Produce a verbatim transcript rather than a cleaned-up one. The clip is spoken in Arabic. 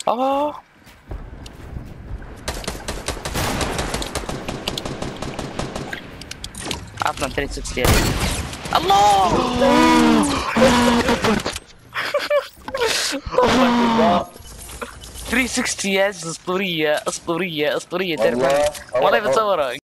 اه عطنا ثلاثمية وستين. الله ثلاثمية وستين يا اسطورية اسطورية اسطورية اسطورية. والله والله بتصورها.